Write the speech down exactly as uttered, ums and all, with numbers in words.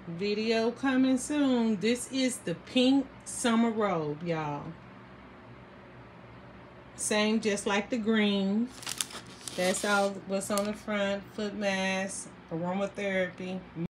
Video coming soon. This is the pink summer robe, y'all. Same, just like the green. That's all what's on the front. Foot mask, aromatherapy.